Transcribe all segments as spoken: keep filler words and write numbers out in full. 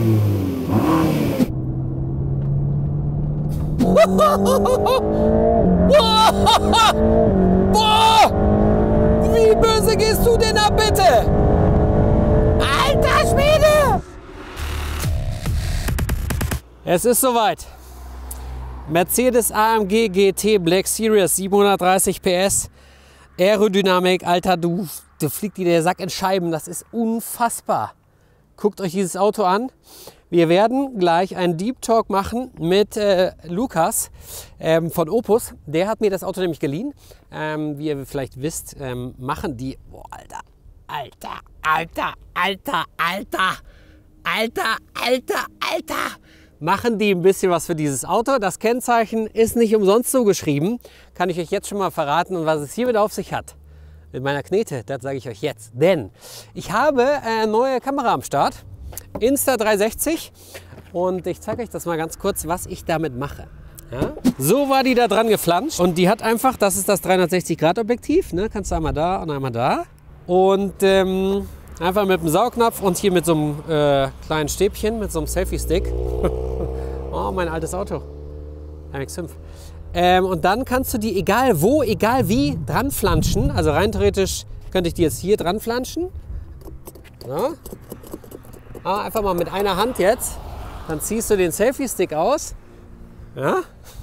Boah! Wie böse gehst du denn ab, bitte? Alter Schwede! Es ist soweit. Mercedes A M G G T Black Series, siebenhundertdreißig P S. Aerodynamik, Alter, du, du fliegt dir der Sack in Scheiben. Das ist unfassbar. Guckt euch dieses Auto an. Wir werden gleich einen Deep Talk machen mit äh, Lukas ähm, von Opus. Der hat mir das Auto nämlich geliehen. Ähm, wie ihr vielleicht wisst, ähm, machen die... Boah, Alter, Alter, Alter, Alter, Alter, Alter, Alter, Alter. Machen die ein bisschen was für dieses Auto. Das Kennzeichen ist nicht umsonst so geschrieben. Kann ich euch jetzt schon mal verraten. Und was es hiermit auf sich hat, mit meiner Knete, das sage ich euch jetzt. Denn ich habe eine neue Kamera am Start. Insta dreihundertsechzig. Und ich zeige euch das mal ganz kurz, was ich damit mache. Ja? So war die da dran geflanscht. Und die hat einfach, das ist das dreihundertsechzig Grad Objektiv. Ne? Kannst du einmal da und einmal da. Und ähm, einfach mit dem Saugnapf und hier mit so einem äh, kleinen Stäbchen, mit so einem Selfie-Stick. Oh, mein altes Auto. M X fünf. Ähm, und dann kannst du die egal wo, egal wie, dran flanschen. Also rein theoretisch könnte ich die jetzt hier dran flanschen. So. Ah, einfach mal mit einer Hand jetzt. Dann ziehst du den Selfie-Stick aus. Ja.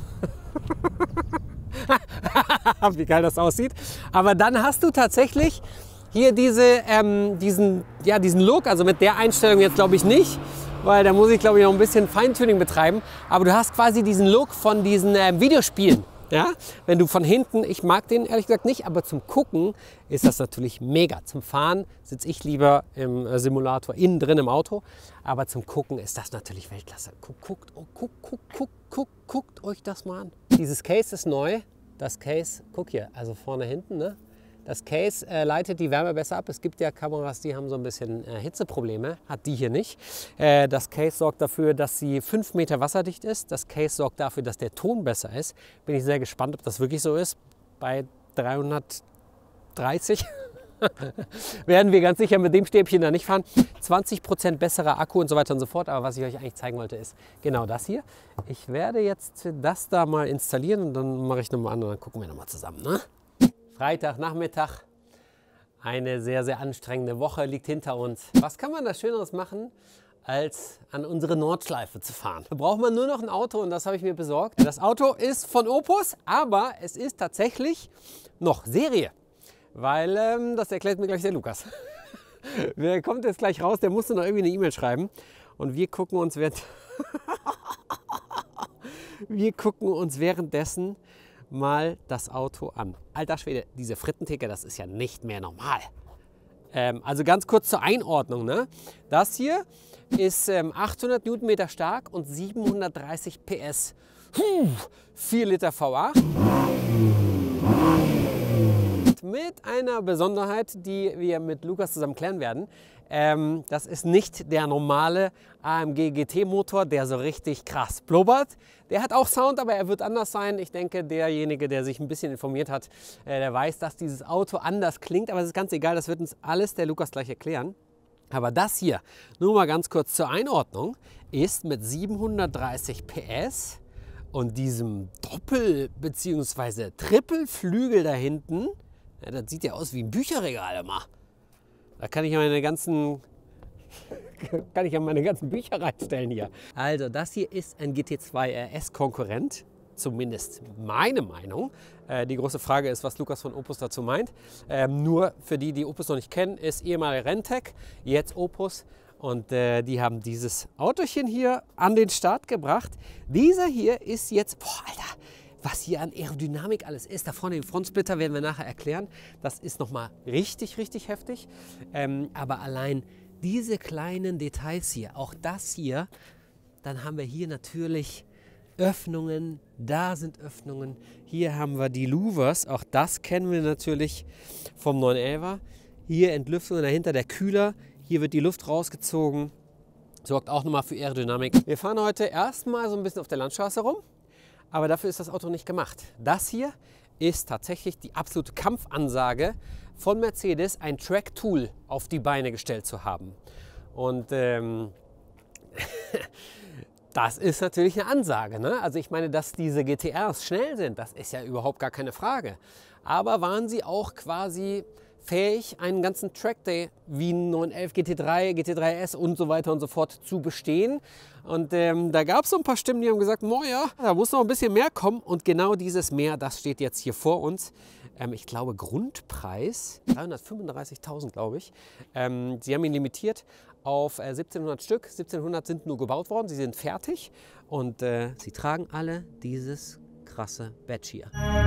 Wie geil das aussieht. Aber dann hast du tatsächlich hier diese, ähm, diesen, ja, diesen Look. Also mit der Einstellung jetzt glaube ich nicht. Weil da muss ich glaube ich noch ein bisschen Feintuning betreiben. Aber du hast quasi diesen Look von diesen äh, Videospielen. Ja? Wenn du von hinten, ich mag den ehrlich gesagt nicht, aber zum Gucken ist das natürlich mega. Zum Fahren sitze ich lieber im äh, Simulator innen drin im Auto. Aber zum Gucken ist das natürlich Weltklasse. Guck, guckt, oh, guck, guck, guck, guck, guckt euch das mal an. Dieses Case ist neu. Das Case, guck hier, also vorne hinten, ne? Das Case äh, leitet die Wärme besser ab. Es gibt ja Kameras, die haben so ein bisschen äh, Hitzeprobleme, hat die hier nicht. Äh, das Case sorgt dafür, dass sie fünf Meter wasserdicht ist. Das Case sorgt dafür, dass der Ton besser ist. Bin ich sehr gespannt, ob das wirklich so ist. Bei dreihundertdreißig werden wir ganz sicher mit dem Stäbchen da nicht fahren. zwanzig Prozent besserer Akku und so weiter und so fort. Aber was ich euch eigentlich zeigen wollte, ist genau das hier. Ich werde jetzt das da mal installieren und dann mache ich nochmal an und dann gucken wir nochmal zusammen. Ne? Freitagnachmittag, eine sehr, sehr anstrengende Woche liegt hinter uns. Was kann man da Schöneres machen, als an unsere Nordschleife zu fahren? Da braucht man nur noch ein Auto und das habe ich mir besorgt. Das Auto ist von Opus, aber es ist tatsächlich noch Serie, weil ähm, das erklärt mir gleich der Lukas. Der kommt jetzt gleich raus, der musste noch irgendwie eine E-Mail schreiben und wir gucken uns, während wir gucken uns währenddessen mal das Auto an. Alter Schwede, diese Frittentheke, das ist ja nicht mehr normal. Ähm, also ganz kurz zur Einordnung. Ne? Das hier ist ähm, achthundert Newtonmeter stark und siebenhundertdreißig P S. Puh, vier Liter V acht. Mit einer Besonderheit, die wir mit Lukas zusammen klären werden. Ähm, das ist nicht der normale A M G G T Motor, der so richtig krass blubbert. Der hat auch Sound, aber er wird anders sein. Ich denke, derjenige, der sich ein bisschen informiert hat, äh, der weiß, dass dieses Auto anders klingt. Aber es ist ganz egal, das wird uns alles der Lukas gleich erklären. Aber das hier, nur mal ganz kurz zur Einordnung, ist mit siebenhundertdreißig P S und diesem Doppel- bzw. Trippelflügel da hinten. Ja, das sieht ja aus wie ein Bücherregal immer. Da kann ich ja meine ganzen, kann ich ja meine ganzen Bücher reinstellen hier. Also das hier ist ein G T zwei R S-Konkurrent, zumindest meine Meinung. Äh, die große Frage ist, was Lukas von Opus dazu meint. Ähm, nur für die, die Opus noch nicht kennen, ist ehemalige Renntec, jetzt Opus. Und äh, die haben dieses Autochen hier an den Start gebracht. Dieser hier ist jetzt, boah, Alter, was hier an Aerodynamik alles ist. Da vorne den Frontsplitter werden wir nachher erklären. Das ist nochmal richtig, richtig heftig. Ähm, aber allein diese kleinen Details hier, auch das hier, dann haben wir hier natürlich Öffnungen. Da sind Öffnungen. Hier haben wir die Louvers. Auch das kennen wir natürlich vom neun elfer. Hier Entlüftungen, dahinter der Kühler. Hier wird die Luft rausgezogen. Sorgt auch nochmal für Aerodynamik. Wir fahren heute erstmal so ein bisschen auf der Landstraße rum. Aber dafür ist das Auto nicht gemacht. Das hier ist tatsächlich die absolute Kampfansage von Mercedes, ein Track-Tool auf die Beine gestellt zu haben. Und ähm, Das ist natürlich eine Ansage, ne? Also ich meine, dass diese G T Rs schnell sind, das ist ja überhaupt gar keine Frage. Aber waren sie auch quasi fähig, einen ganzen Trackday wie ein neun elf G T drei, G T drei S und so weiter und so fort zu bestehen? Und ähm, da gab es so ein paar Stimmen, die haben gesagt, oh ja, da muss noch ein bisschen mehr kommen. Und genau dieses mehr, das steht jetzt hier vor uns. Ähm, ich glaube, Grundpreis dreihundertfünfunddreißigtausend, glaube ich. Ähm, sie haben ihn limitiert auf äh, siebzehnhundert Stück. siebzehnhundert sind nur gebaut worden, sie sind fertig. Und äh, sie tragen alle dieses krasse Badge hier.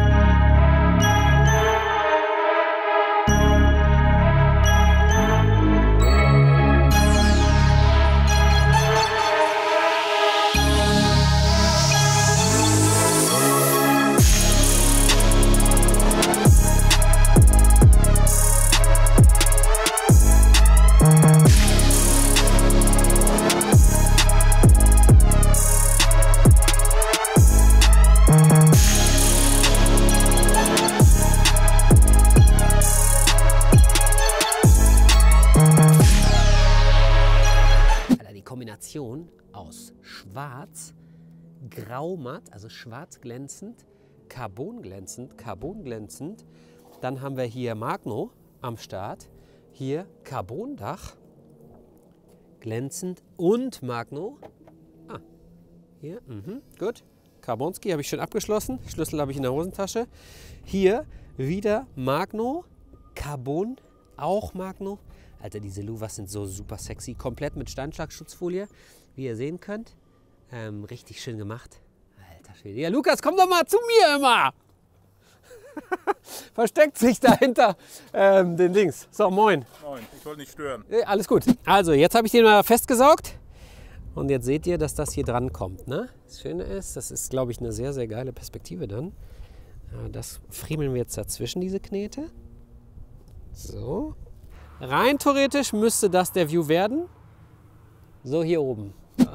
Aus schwarz, graumatt, also schwarz glänzend, carbon glänzend, carbon glänzend. Dann haben wir hier Magno am Start, hier Carbondach, glänzend und Magno. Ah, hier, mhm, gut. Carbonski habe ich schon abgeschlossen, Schlüssel habe ich in der Hosentasche. Hier wieder Magno, Carbon, auch Magno. Alter, diese Luvas sind so super sexy, komplett mit Steinschlagschutzfolie, wie ihr sehen könnt. Ähm, richtig schön gemacht. Alter Schwede. Ja, Lukas, komm doch mal zu mir immer! Versteckt sich dahinter ähm, den Dings. So, moin. Moin, ich wollte nicht stören. Äh, alles gut. Also, jetzt habe ich den mal festgesaugt. Und jetzt seht ihr, dass das hier dran kommt. Ne? Das Schöne ist, das ist, glaube ich, eine sehr, sehr geile Perspektive dann. Das friemeln wir jetzt dazwischen, diese Knete. So. Rein theoretisch müsste das der View werden. So, hier oben.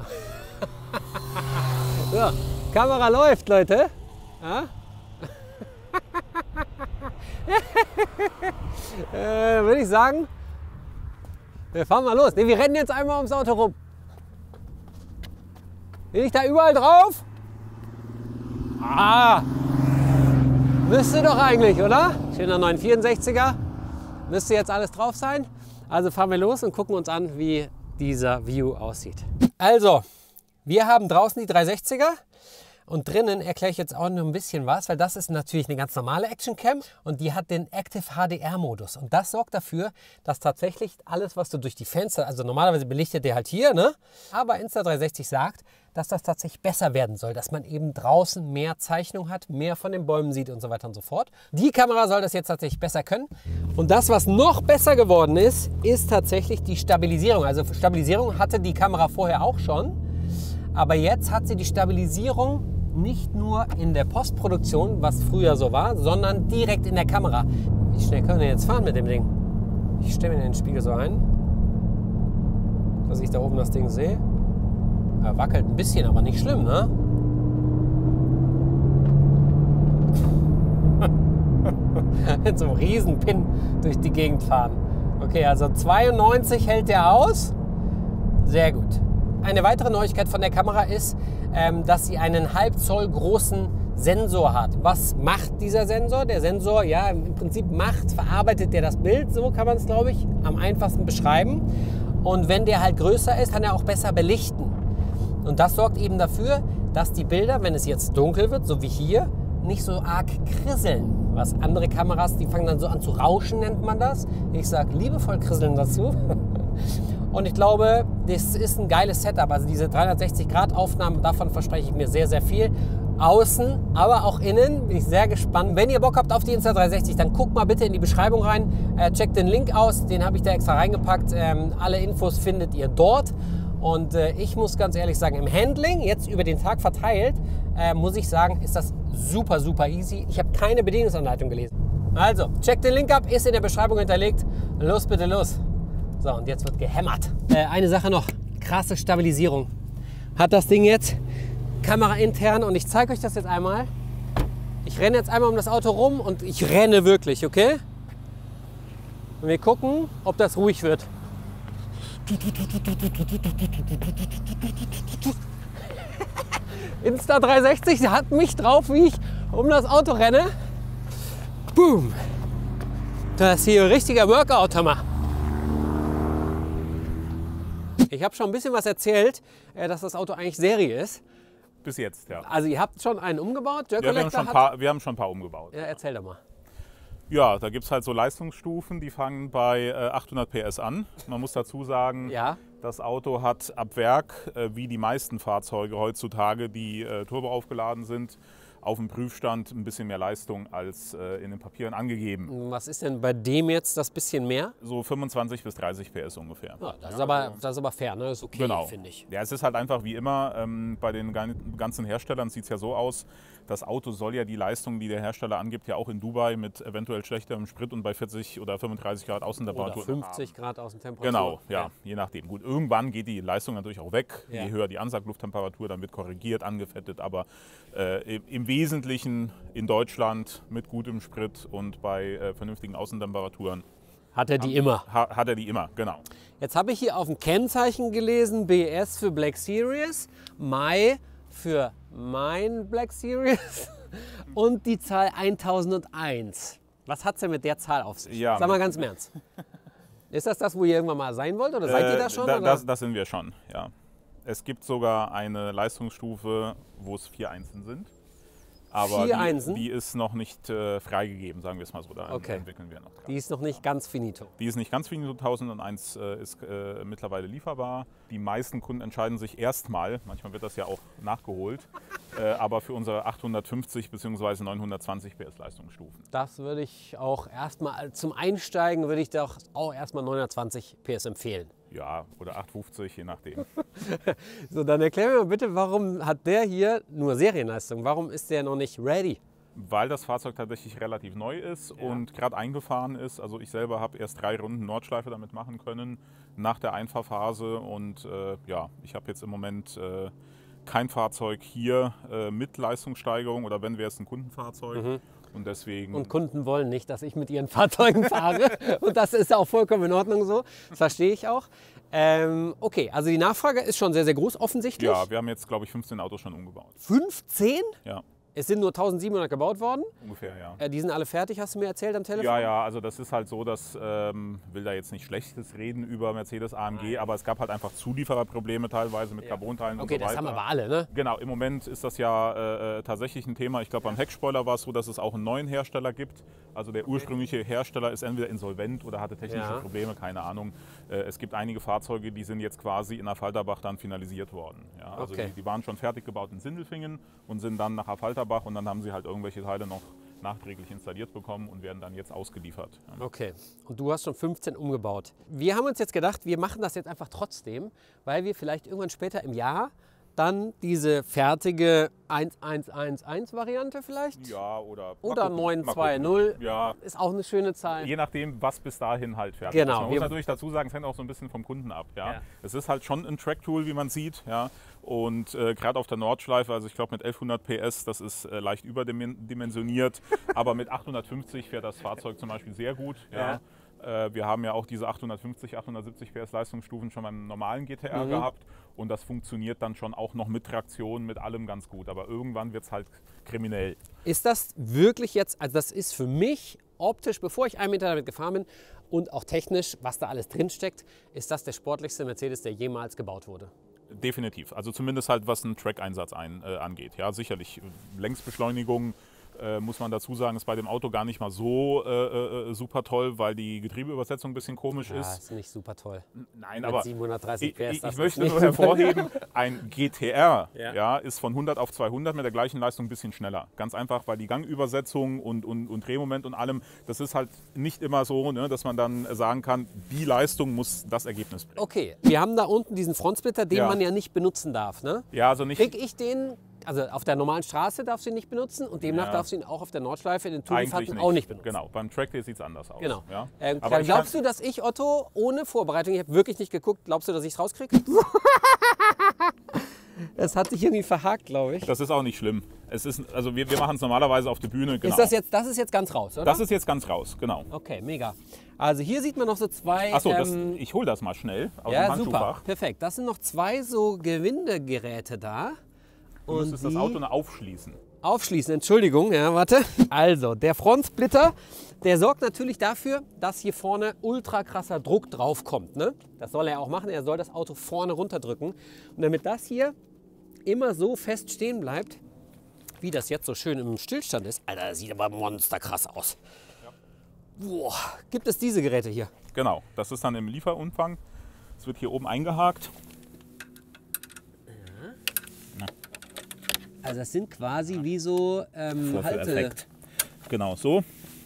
So, Kamera läuft, Leute. Ja? äh, würde ich sagen, wir fahren mal los. Ne, wir rennen jetzt einmal ums Auto rum. Bin ich da überall drauf? Ah, müsste doch eigentlich, oder? Schöner neun vierundsechziger. Müsste jetzt alles drauf sein. Also fahren wir los und gucken uns an, wie dieser View aussieht. Also, wir haben draußen die dreihundertsechziger und drinnen erkläre ich jetzt auch noch ein bisschen was, weil das ist natürlich eine ganz normale Actioncam und die hat den Active H D R-Modus. Und das sorgt dafür, dass tatsächlich alles, was du durch die Fenster, also normalerweise belichtet der halt hier, ne? Aber Insta dreihundertsechzig sagt, dass das tatsächlich besser werden soll, dass man eben draußen mehr Zeichnung hat, mehr von den Bäumen sieht und so weiter und so fort. Die Kamera soll das jetzt tatsächlich besser können. Und das, was noch besser geworden ist, ist tatsächlich die Stabilisierung. Also Stabilisierung hatte die Kamera vorher auch schon, aber jetzt hat sie die Stabilisierung nicht nur in der Postproduktion, was früher so war, sondern direkt in der Kamera. Wie schnell können wir jetzt fahren mit dem Ding? Ich stelle mir den Spiegel so ein, dass ich da oben das Ding sehe. Er wackelt ein bisschen, aber nicht schlimm, ne? Mit so einem Riesenpin durch die Gegend fahren. Okay, also zweiundneunzig hält der aus. Sehr gut. Eine weitere Neuigkeit von der Kamera ist, ähm, dass sie einen halb Zoll großen Sensor hat. Was macht dieser Sensor? Der Sensor, ja, im Prinzip macht, verarbeitet der das Bild. So kann man es, glaube ich, am einfachsten beschreiben. Und wenn der halt größer ist, kann er auch besser belichten. Und das sorgt eben dafür, dass die Bilder, wenn es jetzt dunkel wird, so wie hier, nicht so arg krisseln. Was andere Kameras, die fangen dann so an zu rauschen, nennt man das. Ich sage liebevoll krisseln dazu. Und ich glaube, das ist ein geiles Setup. Also diese dreihundertsechzig Grad Aufnahmen, davon verspreche ich mir sehr, sehr viel. Außen, aber auch innen bin ich sehr gespannt. Wenn ihr Bock habt auf die Insta dreihundertsechzig, dann guckt mal bitte in die Beschreibung rein. Äh, checkt den Link aus, den habe ich da extra reingepackt. Ähm, alle Infos findet ihr dort. Und äh, ich muss ganz ehrlich sagen, im Handling, jetzt über den Tag verteilt, äh, muss ich sagen, ist das super, super easy. Ich habe keine Bedienungsanleitung gelesen. Also, checkt den Link ab, ist in der Beschreibung hinterlegt. Los, bitte los. So, und jetzt wird gehämmert. Äh, eine Sache noch, krasse Stabilisierung. Hat das Ding jetzt, Kamera intern, und ich zeige euch das jetzt einmal. Ich renne jetzt einmal um das Auto rum und ich renne wirklich, okay? Und wir gucken, ob das ruhig wird. Insta dreihundertsechzig, sie hat mich drauf, wie ich um das Auto renne. Boom. Das ist hier ein richtiger Workout, Hammer. Ich habe schon ein bisschen was erzählt, dass das Auto eigentlich Serie ist. Bis jetzt, ja. Also ihr habt schon einen umgebaut? Ja, wir, haben schon ein paar, wir haben schon ein paar umgebaut. Ja, erzähl doch mal. Ja, da gibt es halt so Leistungsstufen, die fangen bei äh, achthundert P S an. Man muss dazu sagen, ja. Das Auto hat ab Werk, äh, wie die meisten Fahrzeuge heutzutage, die äh, turbo aufgeladen sind, auf dem Prüfstand ein bisschen mehr Leistung als äh, in den Papieren angegeben. Was ist denn bei dem jetzt das bisschen mehr? So fünfundzwanzig bis dreißig P S ungefähr. Ja, das, ist aber, das ist aber fair, ne? Das ist okay, genau. Finde ich. Ja, es ist halt einfach wie immer, ähm, bei den ganzen Herstellern sieht es ja so aus, das Auto soll ja die Leistung, die der Hersteller angibt, ja auch in Dubai mit eventuell schlechterem Sprit und bei vierzig oder fünfunddreißig Grad Außentemperatur. Oder fünfzig Grad Außentemperatur. Genau, ja, ja, je nachdem. Gut, irgendwann geht die Leistung natürlich auch weg. Ja. Je höher die Ansagluftemperatur, dann wird korrigiert, angefettet. Aber äh, im Wesentlichen in Deutschland mit gutem Sprit und bei äh, vernünftigen Außentemperaturen. Hat er die immer? Ha, hat er die immer, genau. Jetzt habe ich hier auf dem Kennzeichen gelesen, B S für Black Series, Mai für mein Black Series und die Zahl tausendeins. Was hat es denn mit der Zahl auf sich? Ja, Sag mal ganz im Ernst. Ist das das, wo ihr irgendwann mal sein wollt oder seid äh, ihr da schon? Da, oder? Das, das sind wir schon, ja. Es gibt sogar eine Leistungsstufe, wo es vier Einsen sind. Aber vier die, Einsen? die ist noch nicht äh, freigegeben, sagen wir es mal so. Da okay. entwickeln wir noch. Die ist noch nicht ganz finito. Die ist nicht ganz finito. tausendeins äh, ist äh, mittlerweile lieferbar. Die meisten Kunden entscheiden sich erstmal, manchmal wird das ja auch nachgeholt, äh, aber für unsere achthundertfünfzig bzw. neunhundertzwanzig P S Leistungsstufen. Das würde ich auch erstmal zum Einsteigen, würde ich doch auch erstmal neunhundertzwanzig P S empfehlen. Ja, oder achthundertfünfzig, je nachdem. So, dann erklär mir mal bitte, warum hat der hier nur Serienleistung? Warum ist der noch nicht ready? Weil das Fahrzeug tatsächlich relativ neu ist ja. und gerade eingefahren ist. Also ich selber habe erst drei Runden Nordschleife damit machen können nach der Einfahrphase. Und äh, ja, ich habe jetzt im Moment äh, kein Fahrzeug hier äh, mit Leistungssteigerung oder wenn, wäre es ein Kundenfahrzeug. Mhm. Und deswegen. Und Kunden wollen nicht, dass ich mit ihren Fahrzeugen fahre. Und das ist auch vollkommen in Ordnung so. Das verstehe ich auch. Ähm, okay, also die Nachfrage ist schon sehr, sehr groß offensichtlich. Ja, wir haben jetzt, glaube ich, fünfzehn Autos schon umgebaut. fünfzehn? Ja. Es sind nur eintausendsiebenhundert gebaut worden. Ungefähr, ja. Äh, die sind alle fertig, hast du mir erzählt am Telefon? Ja, ja, also das ist halt so, dass, ähm, will da jetzt nicht Schlechtes reden über Mercedes A M G, aber es gab halt einfach Zuliefererprobleme teilweise mit ja. Carbon-Teilen okay, und so weiter. Okay, das haben aber alle, ne? Genau, im Moment ist das ja äh, tatsächlich ein Thema. Ich glaube, beim Heckspoiler war es so, dass es auch einen neuen Hersteller gibt. Also der ursprüngliche Hersteller ist entweder insolvent oder hatte technische ja. Probleme, keine Ahnung. Äh, es gibt einige Fahrzeuge, die sind jetzt quasi in Affalterbach dann finalisiert worden. Ja, also okay. die, die waren schon fertig gebaut in Sindelfingen und sind dann nach Affalterbach und dann haben sie halt irgendwelche Teile noch nachträglich installiert bekommen und werden dann jetzt ausgeliefert. Ja. Okay, und du hast schon fünfzehn umgebaut. Wir haben uns jetzt gedacht, wir machen das jetzt einfach trotzdem, weil wir vielleicht irgendwann später im Jahr dann diese fertige elfhundertelf-Variante vielleicht? Ja, oder Oder neun zwei null, ja. ist auch eine schöne Zahl. Je nachdem, was bis dahin halt fertig genau. ist. Man muss natürlich dazu sagen, es hängt auch so ein bisschen vom Kunden ab. Ja? Ja. Es ist halt schon ein Track-Tool, wie man sieht. Ja? Und äh, gerade auf der Nordschleife, also ich glaube mit elfhundert P S, das ist äh, leicht überdimensioniert, aber mit achthundertfünfzig fährt das Fahrzeug zum Beispiel sehr gut. Ja? Ja. Äh, wir haben ja auch diese achthundertfünfzig, achthundertsiebzig P S Leistungsstufen schon beim normalen G T R mhm. gehabt. Und das funktioniert dann schon auch noch mit Traktion, mit allem ganz gut. Aber irgendwann wird es halt kriminell. Ist das wirklich jetzt, also das ist für mich optisch, bevor ich einen Meter damit gefahren bin und auch technisch, was da alles drinsteckt, ist das der sportlichste Mercedes, der jemals gebaut wurde? Definitiv. Also zumindest halt, was einen Track-Einsatz ein, äh, angeht. Ja, sicherlich Längsbeschleunigung. Äh, muss man dazu sagen, ist bei dem Auto gar nicht mal so äh, äh, super toll, weil die Getriebeübersetzung ein bisschen komisch ja, ist. ist nicht super toll. Nein, Mit aber siebenhundertdreißig P S, ich, ich möchte nur hervorheben, ein G T R ja. Ja, ist von hundert auf zweihundert mit der gleichen Leistung ein bisschen schneller. Ganz einfach, weil die Gangübersetzung und, und, und Drehmoment und allem, das ist halt nicht immer so, ne, dass man dann sagen kann, die Leistung muss das Ergebnis bringen. Okay, wir haben da unten diesen Frontsplitter, den ja. man ja nicht benutzen darf, ne? Ja, also nicht. Krieg ich den... Also auf der normalen Straße darfst du ihn nicht benutzen und demnach ja. darfst du ihn auch auf der Nordschleife in den Tourenfahrten auch nicht benutzen. Genau, beim Trackday sieht es anders aus. Genau. Ja? Ähm, Aber glaubst du, dass ich, Otto, ohne Vorbereitung, ich habe wirklich nicht geguckt, glaubst du, dass ich es rauskriege? Das hat sich irgendwie verhakt, glaube ich. Das ist auch nicht schlimm. Es ist, also wir, wir machen es normalerweise auf der Bühne. Genau. Ist das jetzt, das ist jetzt ganz raus, oder? Das ist jetzt ganz raus, genau. Okay, mega. Also hier sieht man noch so zwei... Achso, ähm, ich hole das mal schnell aus ja, dem Handschuhfach. Super, perfekt. Das sind noch zwei so Gewindegeräte da. Du Und müsstest das Auto noch aufschließen. Aufschließen, Entschuldigung, ja, warte. Also, der Frontsplitter, der sorgt natürlich dafür, dass hier vorne ultra krasser Druck drauf kommt. Ne? Das soll er auch machen, er soll das Auto vorne runterdrücken. Und damit das hier immer so fest stehen bleibt, wie das jetzt so schön im Stillstand ist. Alter, das sieht aber monsterkrass aus. Ja. Boah, gibt es diese Geräte hier? Genau, das ist dann im Lieferumfang. Es wird hier oben eingehakt. Also das sind quasi wie so ähm, Halte... Genau, so.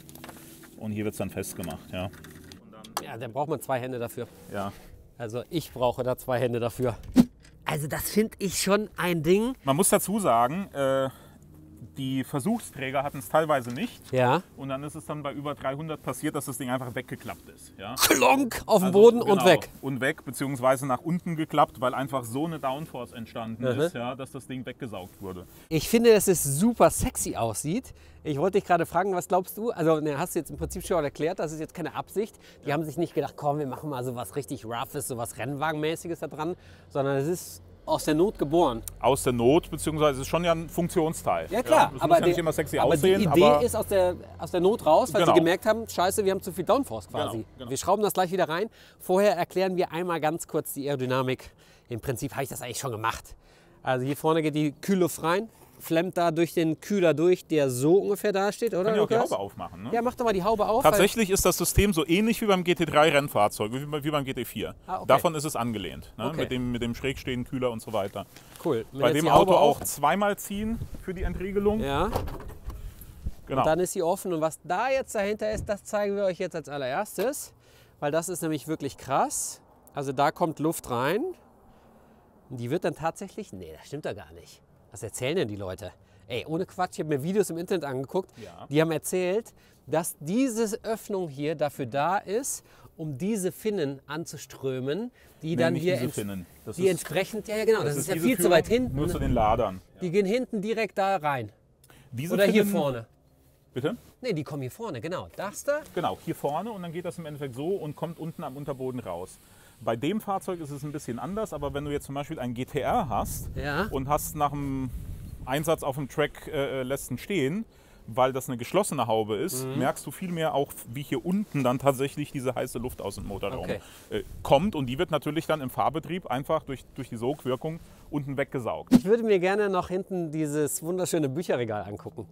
Und hier wird es dann festgemacht, ja. Ja, da braucht man zwei Hände dafür. Ja. Also ich brauche da zwei Hände dafür. Also das finde ich schon ein Ding. Man muss dazu sagen, äh, die Versuchsträger hatten es teilweise nicht. Ja. Und dann ist es dann bei über dreihundert passiert, dass das Ding einfach weggeklappt ist. Ja? Klonk auf dem Also, Boden genau, und weg. Und weg, beziehungsweise nach unten geklappt, weil einfach so eine Downforce entstanden Mhm. ist, ja, dass das Ding weggesaugt wurde. Ich finde, dass es super sexy aussieht. Ich wollte dich gerade fragen, was glaubst du? Also, ne, hast du jetzt im Prinzip schon erklärt, das ist jetzt keine Absicht. Die haben sich nicht gedacht, komm, wir machen mal so was richtig Roughes, so was Rennwagenmäßiges da dran, sondern es ist aus der Not geboren. Aus der Not, beziehungsweise es ist schon ja ein Funktionsteil. Ja klar, das aber, muss ja die, nicht immer sexy aber aussehen, die Idee aber ist aus der, aus der Not raus, weil Genau. sie gemerkt haben, scheiße, wir haben zu viel Downforce quasi. Genau, genau. Wir schrauben das gleich wieder rein. Vorher erklären wir einmal ganz kurz die Aerodynamik. Im Prinzip habe ich das eigentlich schon gemacht. Also hier vorne geht die Kühlluft rein, flemmt da durch den Kühler durch, der so ungefähr da steht, oder? kann ja auch die Lukas? Haube aufmachen. Ne? Ja, mach doch mal die Haube auf. Tatsächlich ist das System so ähnlich wie beim G T drei Rennfahrzeug, wie bei- wie beim G T vier. Ah, okay. Davon ist es angelehnt, ne? Okay. mit, dem, mit dem schrägstehenden Kühler und so weiter. Weil, cool. Wenn Bei jetzt dem die Auto Haube auch auf- zweimal ziehen für die Entriegelung. Ja, Genau. dann ist sie offen. Und was da jetzt dahinter ist, das zeigen wir euch jetzt als allererstes. Weil das ist nämlich wirklich krass. Also da kommt Luft rein. Und die wird dann tatsächlich... Nee, das stimmt doch gar nicht. Was erzählen denn die Leute? Ey, ohne Quatsch, ich habe mir Videos im Internet angeguckt. Ja. Die haben erzählt, dass diese Öffnung hier dafür da ist, um diese Finnen anzuströmen, die Nee, dann nicht hier diese ents- Finnen. Das die ist- entsprechend... Ja, ja genau, das, ist, ja diese viel zu Führung weit hinten. Nur zu den Ladern. Die gehen hinten direkt da rein. Diese Oder hier Finnen- vorne. Bitte? Nee, die kommen hier vorne, genau. Das da. Genau, hier vorne und dann geht das im Endeffekt so und kommt unten am Unterboden raus. Bei dem Fahrzeug ist es ein bisschen anders, aber wenn du jetzt zum Beispiel ein G T R hast Ja. und hast nach dem Einsatz auf dem Track äh, lässt ihn stehen, weil das eine geschlossene Haube ist, Mhm. merkst du viel mehr auch, wie hier unten dann tatsächlich diese heiße Luft aus dem Motorraum Okay. äh, kommt. Und die wird natürlich dann im Fahrbetrieb einfach durch, durch die Sogwirkung unten weggesaugt. Ich würde mir gerne noch hinten dieses wunderschöne Bücherregal angucken.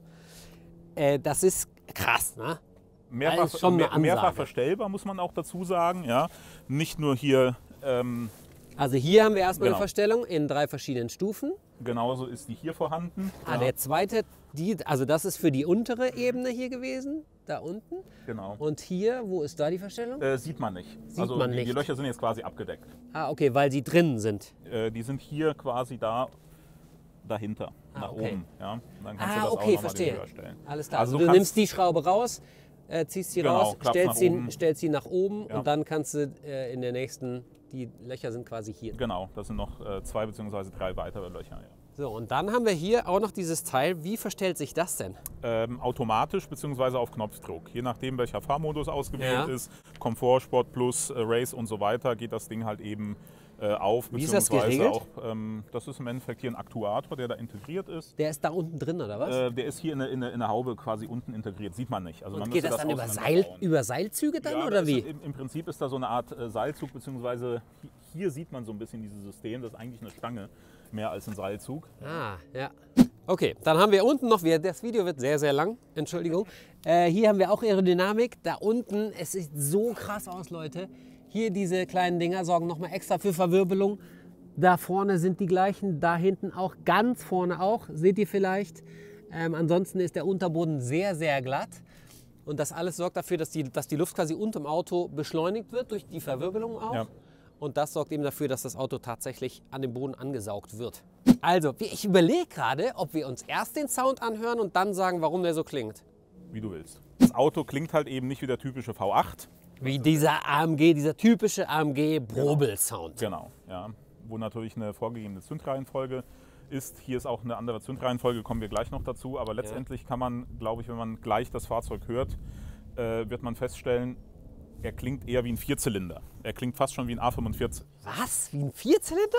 Äh, das ist krass, ne? Mehrfach, Also schon eine mehr, mehrfach Ansage. verstellbar, muss man auch dazu sagen. Ja? Nicht nur hier, ähm, Also hier haben wir erstmal Genau. eine Verstellung in drei verschiedenen Stufen. genauso ist die hier vorhanden. Ah, ja, der zweite, die, also das ist für die untere Ebene hier gewesen, da unten. genau. Und hier, wo ist da die Verstellung? Äh, sieht man nicht. Sieht also man die, nicht. die Löcher sind jetzt quasi abgedeckt. Ah, okay, weil sie drinnen sind. Äh, die sind hier quasi da, dahinter, Ah, nach okay. oben. Ja? Dann kannst du Ah, das okay, auch nochmal verstehe. höher stellen. Alles klar. Also Also du du kannst- nimmst die Schraube raus, äh, ziehst sie Genau, raus, klappst stellst nach sie, oben. stellst sie nach oben Ja. und dann kannst du äh, in der nächsten, die Löcher sind quasi hier. Genau, das sind noch äh, zwei bzw. drei weitere Löcher. Ja. So, und dann haben wir hier auch noch dieses Teil. Wie verstellt sich das denn? Ähm, automatisch bzw. auf Knopfdruck. Je nachdem, welcher Fahrmodus ausgewählt Ja. ist, Komfort, Sport Plus, äh, Race und so weiter, geht das Ding halt eben äh, auf. Wie ist das beziehungsweise geregelt? Auch, ähm, das ist im Endeffekt hier ein Aktuator, der da integriert ist. Der ist da unten drin, oder was? Äh, der ist hier in der, in, der, in der Haube quasi unten integriert, sieht man nicht. Also man und geht müsste das dann über, Seil, auseinanderbauen. über Seilzüge dann, Ja, da oder ist wie? Im, Im Prinzip ist da so eine Art äh, Seilzug, beziehungsweise hi- hier sieht man so ein bisschen dieses System, das ist eigentlich eine Stange, mehr als ein Seilzug. Ah, ja. Okay, dann haben wir unten noch, wir, das Video wird sehr, sehr lang, Entschuldigung. Äh, hier haben wir auch Aerodynamik. Da unten, es sieht so krass aus, Leute. Hier diese kleinen Dinger sorgen nochmal extra für Verwirbelung. Da vorne sind die gleichen, da hinten auch, ganz vorne auch, seht ihr vielleicht. Ähm, ansonsten ist der Unterboden sehr, sehr glatt. Und das alles sorgt dafür, dass die, dass die Luft quasi unterm Auto beschleunigt wird durch die Verwirbelung auch. Ja. Und das sorgt eben dafür, dass das Auto tatsächlich an dem Boden angesaugt wird. Also, ich überlege gerade, ob wir uns erst den Sound anhören und dann sagen, warum der so klingt. Wie du willst. Das Auto klingt halt eben nicht wie der typische V acht. Wie dieser A M G, dieser typische A M G-Brobel-Sound. Genau, ja. Wo natürlich eine vorgegebene Zündreihenfolge ist. Hier ist auch eine andere Zündreihenfolge, kommen wir gleich noch dazu. Aber letztendlich kann man, glaube ich, wenn man gleich das Fahrzeug hört, äh, wird man feststellen, er klingt eher wie ein Vierzylinder. Er klingt fast schon wie ein A fünfundvierzig. Was? Wie ein Vierzylinder? Ja,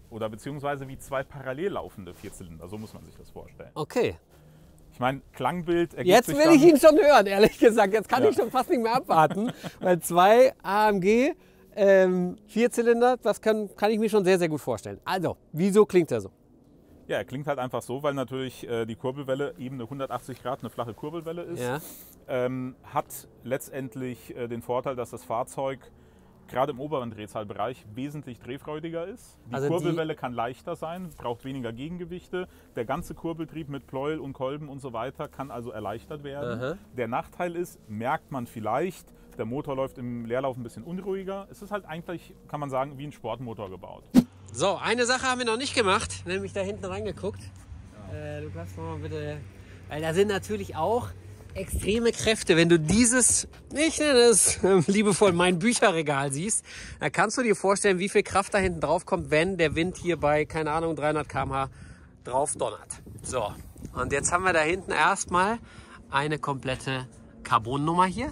oder beziehungsweise wie zwei parallel laufende Vierzylinder. So muss man sich das vorstellen. Okay. Ich meine, Klangbild ergibt Jetzt sich will dann, ich ihn schon hören, ehrlich gesagt. Jetzt kann Ja. ich schon fast nicht mehr abwarten. Weil zwei A M G ähm, Vierzylinder, das kann, kann ich mir schon sehr, sehr gut vorstellen. Also, wieso klingt er so? Ja, er klingt halt einfach so, weil natürlich äh, die Kurbelwelle eben eine hundertachtzig Grad, eine flache Kurbelwelle ist. Ja. Ähm, hat letztendlich äh, den Vorteil, dass das Fahrzeug gerade im oberen Drehzahlbereich wesentlich drehfreudiger ist. Die Also Kurbelwelle kann leichter sein, braucht weniger Gegengewichte. Der ganze Kurbeltrieb mit Pleuel und Kolben und so weiter kann also erleichtert werden. Aha. Der Nachteil ist, merkt man vielleicht, der Motor läuft im Leerlauf ein bisschen unruhiger. Es ist halt eigentlich, kann man sagen, wie ein Sportmotor gebaut. So, eine Sache haben wir noch nicht gemacht, nämlich da hinten reingeguckt. Ja. Äh, Lukas, mach mal bitte. Weil da sind natürlich auch extreme Kräfte. Wenn du dieses, ich nenne es äh, liebevoll mein Bücherregal siehst, dann kannst du dir vorstellen, wie viel Kraft da hinten drauf kommt, wenn der Wind hier bei, keine Ahnung, dreihundert Kilometer pro Stunde drauf donnert. So, und jetzt haben wir da hinten erstmal eine komplette Carbon-Nummer hier.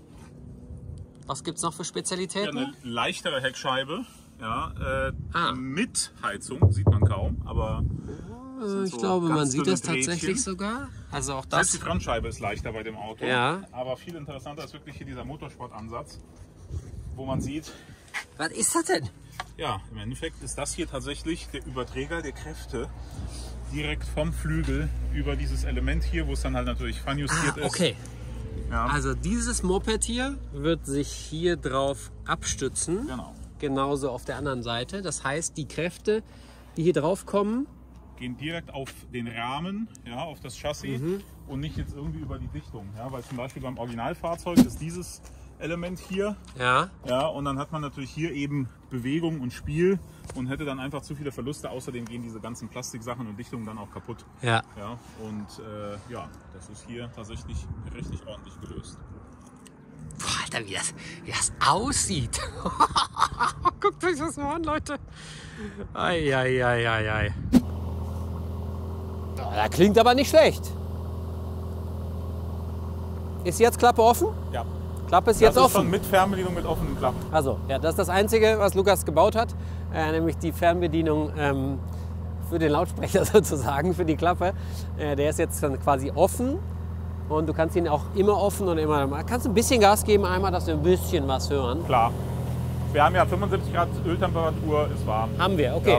Was gibt es noch für Spezialitäten? Ja, eine leichtere Heckscheibe. Ja, äh, Ah. mit Heizung, sieht man kaum, aber Äh, ich so glaube, ganz man sieht dünne das tatsächlich Drähtchen. sogar. Also auch selbst das. die Frontscheibe ist leichter bei dem Auto. Ja. Aber viel interessanter ist wirklich hier dieser Motorsportansatz, wo man sieht, Was ist das denn? ja, im Endeffekt ist das hier tatsächlich der Überträger der Kräfte direkt vom Flügel über dieses Element hier, wo es dann halt natürlich feinjustiert Ah, ist. okay. Ja, Also dieses Moped hier wird sich hier drauf abstützen. genau. Genauso auf der anderen Seite. Das heißt, die Kräfte, die hier drauf kommen, Gehen direkt auf den Rahmen, ja, auf das Chassis Mhm. und nicht jetzt irgendwie über die Dichtung. Ja, weil zum Beispiel beim Originalfahrzeug ist dieses Element hier. ja, Ja, und dann hat man natürlich hier eben Bewegung und Spiel und hätte dann einfach zu viele Verluste. Außerdem gehen diese ganzen Plastiksachen und Dichtungen dann auch kaputt. ja. Ja, und äh, ja, das ist hier tatsächlich richtig ordentlich gelöst. Boah, Alter, wie das, wie das aussieht. Guckt euch das mal an, Leute. Eieieiei. Da klingt aber nicht schlecht. Ist jetzt Klappe offen? Ja, Klappe ist das jetzt ist offen. schon mit Fernbedienung mit offenen Klappen. Also, ja, das ist das Einzige, was Lukas gebaut hat, äh, nämlich die Fernbedienung ähm, für den Lautsprecher sozusagen, für die Klappe. Äh, der ist jetzt dann quasi offen und du kannst ihn auch immer offen und immer, kannst ein bisschen Gas geben einmal, dass wir ein bisschen was hören. Klar. Wir haben ja fünfundsiebzig Grad Öltemperatur, ist warm. Haben wir, okay. Ja.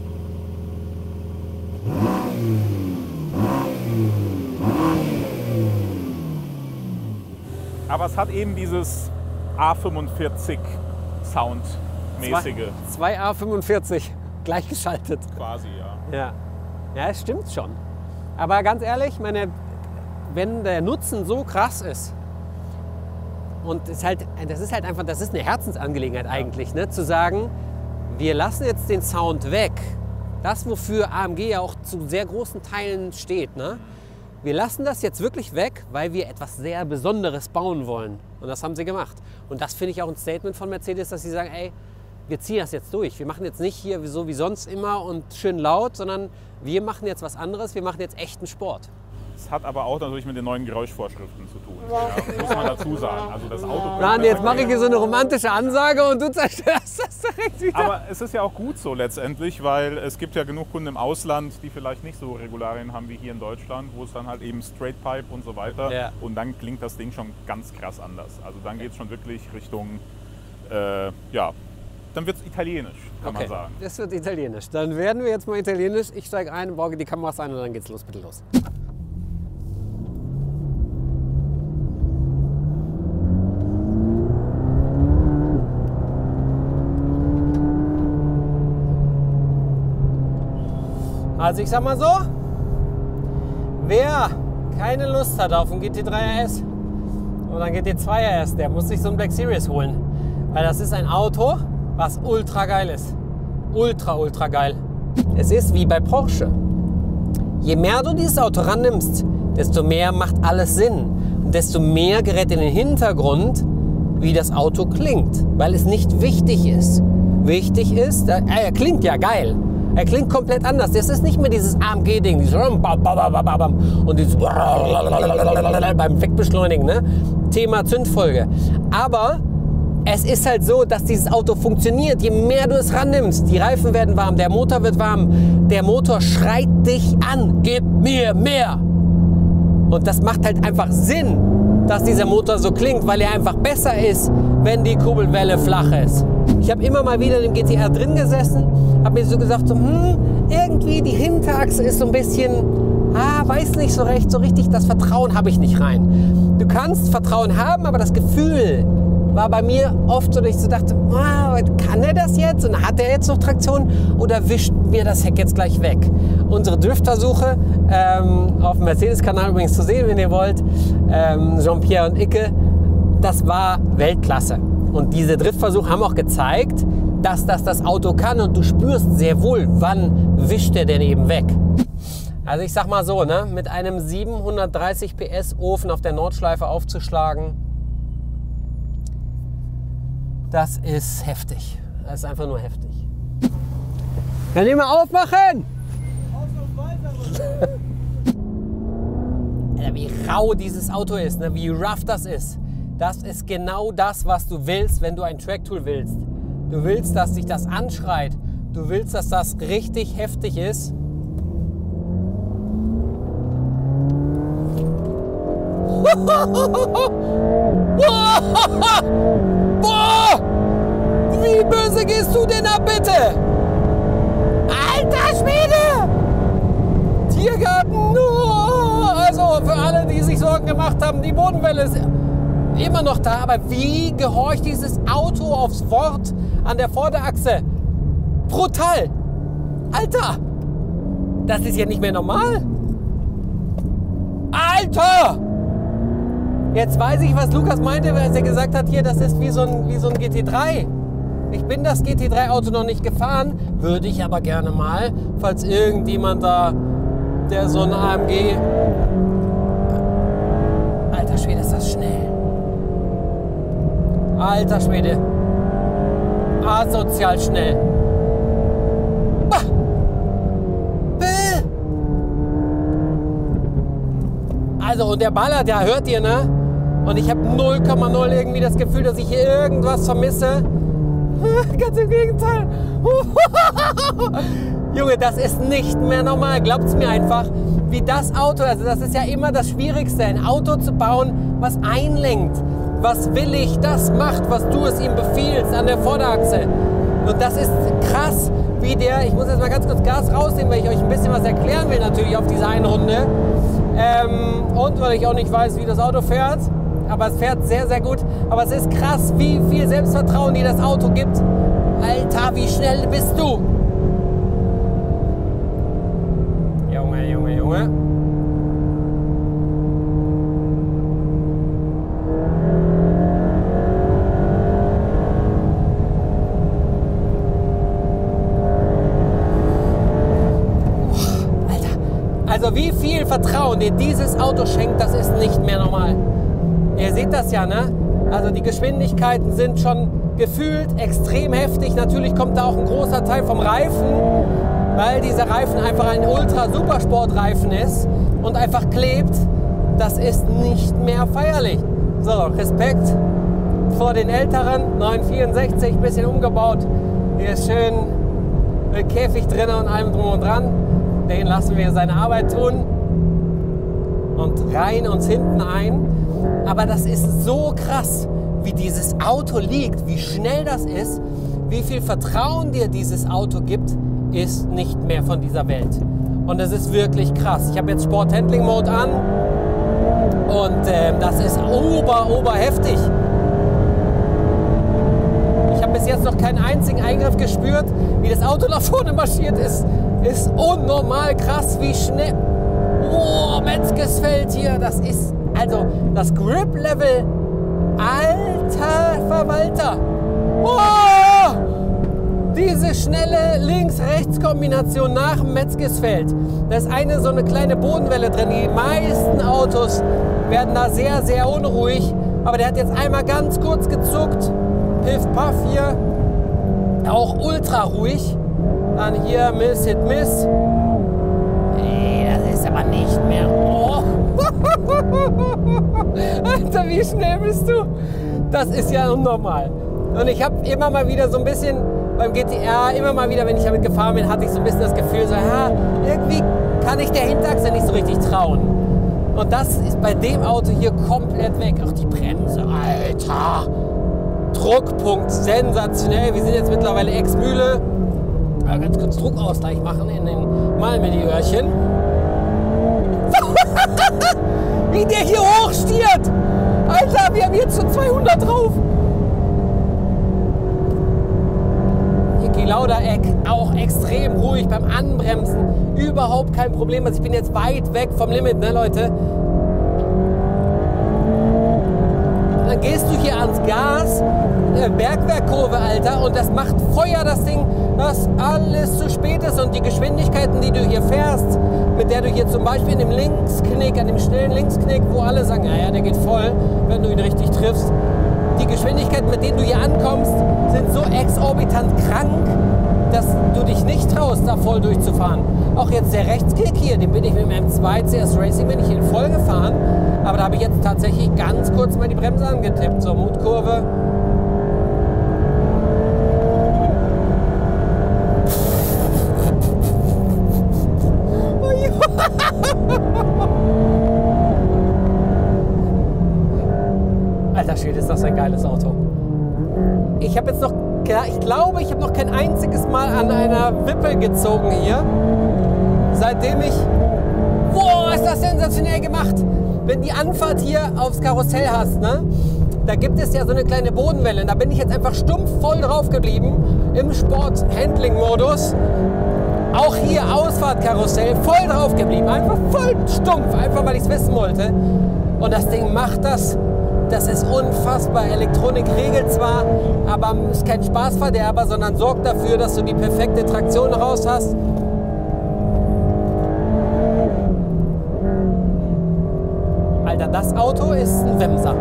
Aber es hat eben dieses A fünfundvierzig Sound-mäßige zwei A fünfundvierzig gleichgeschaltet. quasi, ja. Ja, ja, es stimmt schon. Aber ganz ehrlich, meine, wenn der Nutzen so krass ist und es halt, das ist halt einfach, das ist eine Herzensangelegenheit eigentlich, ne, zu sagen, wir lassen jetzt den Sound weg. Das, wofür A M G ja auch zu sehr großen Teilen steht, ne? Wir lassen das jetzt wirklich weg, weil wir etwas sehr Besonderes bauen wollen. Und das haben sie gemacht. Und das finde ich auch ein Statement von Mercedes, dass sie sagen, ey, wir ziehen das jetzt durch. Wir machen jetzt nicht hier so wie sonst immer und schön laut, sondern wir machen jetzt was anderes. Wir machen jetzt echten Sport. Es hat aber auch natürlich mit den neuen Geräuschvorschriften zu tun. Ja, das muss man dazu sagen. Also das Auto Mann, jetzt mache ich hier so eine romantische Ansage und du zerstörst das direkt wieder. Aber es ist ja auch gut so letztendlich, weil es gibt ja genug Kunden im Ausland, die vielleicht nicht so Regularien haben wie hier in Deutschland, wo es dann halt eben Straight Pipe und so weiter. Ja. Und dann klingt das Ding schon ganz krass anders. Also dann geht es schon wirklich Richtung, äh, ja, dann wird es italienisch, kann Okay, man sagen. das wird italienisch. Dann werden wir jetzt mal italienisch. Ich steige ein, baue die Kameras ein und dann geht's los. Bitte los. Also ich sag mal so, wer keine Lust hat auf einen G T drei R S oder einen G T zwei R S, der muss sich so ein Black Series holen. Weil das ist ein Auto, was ultra geil ist. Ultra, ultra geil. Es ist wie bei Porsche. Je mehr du dieses Auto rannimmst, desto mehr macht alles Sinn. Und desto mehr gerät in den Hintergrund, wie das Auto klingt. Weil es nicht wichtig ist. Wichtig ist, er, er klingt ja geil. Er klingt komplett anders. Das ist nicht mehr dieses A M G-Ding, dieses und dieses beim Wegbeschleunigen, ne? Thema Zündfolge. Aber es ist halt so, dass dieses Auto funktioniert. Je mehr du es rannimmst, die Reifen werden warm, der Motor wird warm, der Motor schreit dich an, gib mir mehr. Und das macht halt einfach Sinn, dass dieser Motor so klingt, weil er einfach besser ist, wenn die Kurbelwelle flach ist. Ich habe immer mal wieder im G T R drin gesessen, habe mir so gesagt, so, hm, irgendwie die Hinterachse ist so ein bisschen, ah, weiß nicht so recht, so richtig, das Vertrauen habe ich nicht rein. Du kannst Vertrauen haben, aber das Gefühl war bei mir oft so, dass ich so dachte, wow, kann er das jetzt? Und hat er jetzt noch Traktion oder wischt mir das Heck jetzt gleich weg? Unsere Driftversuche ähm, auf dem Mercedes-Kanal übrigens zu sehen, wenn ihr wollt, ähm, Jean-Pierre und Icke, das war Weltklasse. Und diese Driftversuche haben auch gezeigt, dass das das Auto kann und du spürst sehr wohl, wann wischt er denn eben weg. Also ich sag mal so, ne, mit einem siebenhundertdreißig P S Ofen auf der Nordschleife aufzuschlagen, das ist heftig. Das ist einfach nur heftig. Kann ich mal aufmachen? Alter, wie rau dieses Auto ist, ne? Wie rough das ist. Das ist genau das, was du willst, wenn du ein Tracktool willst. Du willst, dass sich das anschreit. Du willst, dass das richtig heftig ist. Boah! Wie böse gehst du denn ab, bitte? Alter Schwede! Tiergarten! Oh, also für alle, die sich Sorgen gemacht haben, die Bodenwelle ist immer noch da. Aber wie gehorcht dieses Auto aufs Wort an der Vorderachse? Brutal! Alter! Das ist ja nicht mehr normal! Alter! Jetzt weiß ich, was Lukas meinte, als er gesagt hat, hier, das ist wie so ein, wie so ein G T drei. Ich bin das G T drei Auto noch nicht gefahren, würde ich aber gerne mal, falls irgendjemand da, der so ein A M G... Alter Schwede, ist das schnell. Alter Schwede. Asozial schnell. Bah. Bäh. Also, und der ballert, ja, hört ihr, ne? Und ich habe null Komma null irgendwie das Gefühl, dass ich hier irgendwas vermisse. Ganz im Gegenteil. Junge, das ist nicht mehr normal. Glaubt's mir einfach, wie das Auto, also das ist ja immer das Schwierigste, ein Auto zu bauen, was einlenkt, was willig das macht, was du es ihm befiehlst an der Vorderachse. Und das ist krass, wie der, ich muss jetzt mal ganz kurz Gas rausnehmen, weil ich euch ein bisschen was erklären will natürlich auf dieser einen Runde. Ähm, und weil ich auch nicht weiß, wie das Auto fährt. Aber es fährt sehr, sehr gut. Aber es ist krass, wie viel Selbstvertrauen dir das Auto gibt. Alter, wie schnell bist du? Junge, Junge, Junge. Also wie viel Vertrauen dir dieses Auto schenkt, das ist nicht mehr normal. Ihr seht das ja, ne? Also die Geschwindigkeiten sind schon gefühlt extrem heftig. Natürlich kommt da auch ein großer Teil vom Reifen, weil dieser Reifen einfach ein Ultra-Supersport-Reifen ist und einfach klebt. Das ist nicht mehr feierlich. So, Respekt vor den Älteren. neun vierundsechzig, bisschen umgebaut. Hier ist schön mit Käfig drin und allem drum und dran. Den lassen wir seine Arbeit tun und reihen uns hinten ein. Aber das ist so krass, wie dieses Auto liegt, wie schnell das ist, wie viel Vertrauen dir dieses Auto gibt, ist nicht mehr von dieser Welt. Und das ist wirklich krass. Ich habe jetzt Sport Handling Mode an und äh, das ist ober, ober heftig. Ich habe bis jetzt noch keinen einzigen Eingriff gespürt, wie das Auto nach vorne marschiert ist. Ist unnormal krass, wie schnell. Oh, Metzgesfeld hier, das ist also das Grip-Level. Alter Verwalter. Oh, diese schnelle Links-Rechts-Kombination nach dem Metzgesfeld. Da ist eine so eine kleine Bodenwelle drin. Die meisten Autos werden da sehr, sehr unruhig. Aber der hat jetzt einmal ganz kurz gezuckt. Piff, paff hier. Auch ultra ruhig. Dann hier Miss, Hit, Miss. Nee, das ist aber nicht mehr. Oh. Alter, wie schnell bist du? Das ist ja unnormal. Und ich habe immer mal wieder so ein bisschen beim G T R, immer mal wieder, wenn ich damit gefahren bin, hatte ich so ein bisschen das Gefühl, so, ja, irgendwie kann ich der Hinterachse nicht so richtig trauen. Und das ist bei dem Auto hier komplett weg. Auch die Bremse, Alter. Druckpunkt, sensationell. Wir sind jetzt mittlerweile Ex-Mühle. Ganz kurz Druckausgleich machen in den Malmedy-Öhrchen. Wie der hier hochstiert. Alter, wir haben jetzt schon zweihundert drauf. Laudereck auch extrem ruhig beim Anbremsen, überhaupt kein Problem. Also ich bin jetzt weit weg vom Limit, ne Leute? Dann gehst du hier ans Gas, äh, Bergwerkkurve, Alter, und das macht Feuer, das Ding, dass alles zu spät ist. Und die Geschwindigkeiten, die du hier fährst, mit der du hier zum Beispiel in dem Linksknick, an dem schnellen Linksknick, wo alle sagen, ja, ja, der geht voll, wenn du ihn richtig triffst, die Geschwindigkeiten, mit denen du hier ankommst, sind so exorbitant krank, dass du dich nicht traust, da voll durchzufahren. Auch jetzt der Rechtskick hier, den bin ich mit dem M zwei C S Racing, bin ich in voll gefahren. Aber da habe ich jetzt tatsächlich ganz kurz mal die Bremse angetippt. So, Mutkurve. Alter Schwede, ist das ein geiles Auto. Ich habe jetzt noch, ich glaube, ich habe noch kein einziges Mal an einer Wippe gezogen hier. Seitdem ich, boah, ist das sensationell gemacht. Wenn die Anfahrt hier aufs Karussell hast, ne, da gibt es ja so eine kleine Bodenwelle. Da bin ich jetzt einfach stumpf voll drauf geblieben im Sport-Handling-Modus. Auch hier Ausfahrtkarussell, voll drauf geblieben. Einfach voll stumpf, einfach weil ich es wissen wollte. Und das Ding macht das. Das ist unfassbar. Elektronik regelt zwar, aber ist kein Spaßverderber, sondern sorgt dafür, dass du die perfekte Traktion raus hast. Alter, das Auto ist ein Wemser.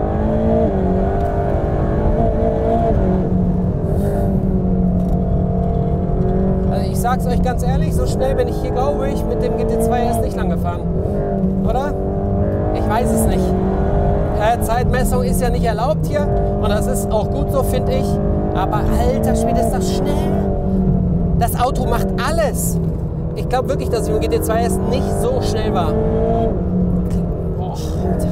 Also ich sag's euch ganz ehrlich, so schnell bin ich hier, glaube ich, mit dem G T zwei erst nicht lang gefahren. Oder? Ich weiß es nicht. Zeitmessung ist ja nicht erlaubt hier und das ist auch gut so, finde ich. Aber alter Schwede, ist das schnell. Das Auto macht alles. Ich glaube wirklich, dass ich im G T zwei S nicht so schnell war. Boah, Alter.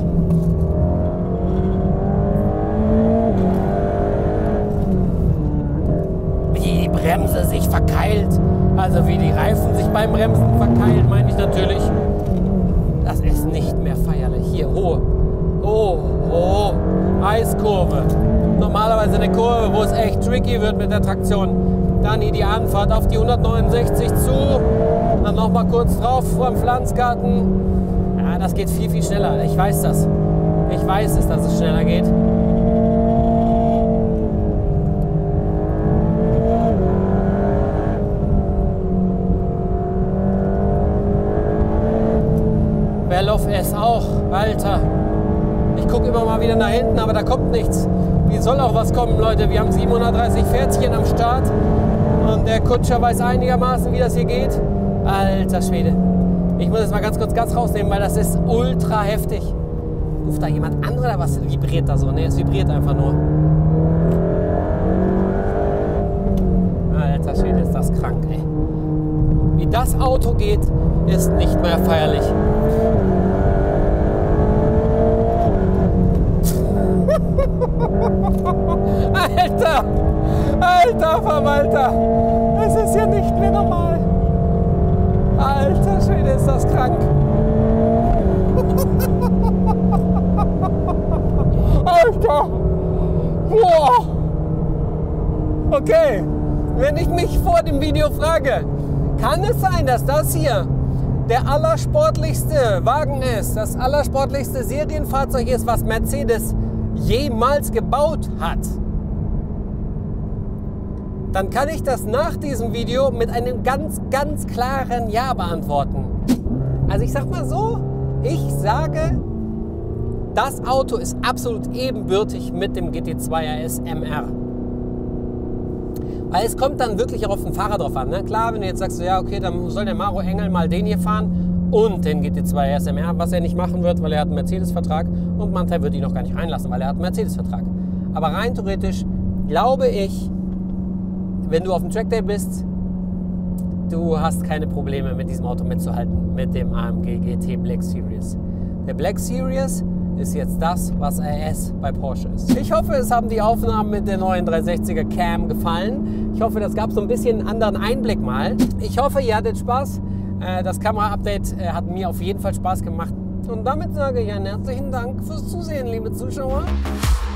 Wie die Bremse sich verkeilt. Also wie die Reifen sich beim Bremsen verkeilen, meine ich natürlich. Das ist nicht mehr feierlich. Hier, hohe. Oh, oh, Eiskurve. Normalerweise eine Kurve, wo es echt tricky wird mit der Traktion. Dann hier die Anfahrt auf die hundertneunundsechzig zu. Dann noch mal kurz drauf vor dem Pflanzgarten. Ja, das geht viel, viel schneller. Ich weiß das. Ich weiß es, dass es schneller geht. Velof S auch, Alter. Ich gucke immer mal wieder nach hinten, aber da kommt nichts. Wie soll auch was kommen, Leute? Wir haben siebenhundertdreißig Pferdchen am Start und der Kutscher weiß einigermaßen, wie das hier geht. Alter Schwede. Ich muss jetzt mal ganz kurz Gas rausnehmen, weil das ist ultra heftig. Ruft da jemand an oder was vibriert da so? Ne, es vibriert einfach nur. Alter Schwede, ist das krank, ey. Wie das Auto geht, ist nicht mehr feierlich. Alter! Alter Verwalter! Das ist ja nicht mehr normal. Alter Schwede, ist das krank. Alter! Boah! Okay, wenn ich mich vor dem Video frage, kann es sein, dass das hier der allersportlichste Wagen ist, das allersportlichste Serienfahrzeug ist, was Mercedes jemals gebaut hat, dann kann ich das nach diesem Video mit einem ganz, ganz klaren Ja beantworten. Also ich sag mal so, ich sage, das Auto ist absolut ebenbürtig mit dem G T zwei R S M R. Weil es kommt dann wirklich auch auf den Fahrer drauf an. Ne? Klar, wenn du jetzt sagst, so, ja okay, dann soll der Maro Engel mal den hier fahren und den G T zwei R S M R, was er nicht machen wird, weil er hat einen Mercedes-Vertrag und Manthey wird ihn noch gar nicht reinlassen, weil er hat einen Mercedes-Vertrag. Aber rein theoretisch glaube ich, wenn du auf dem Trackday bist, du hast keine Probleme mit diesem Auto mitzuhalten, mit dem A M G G T Black Series. Der Black Series ist jetzt das, was R S bei Porsche ist. Ich hoffe, es haben die Aufnahmen mit der neuen dreihundertsechziger Cam gefallen. Ich hoffe, das gab so ein bisschen einen anderen Einblick mal. Ich hoffe, ihr hattet Spaß. Das Kamera-Update hat mir auf jeden Fall Spaß gemacht. Und damit sage ich einen herzlichen Dank fürs Zusehen, liebe Zuschauer.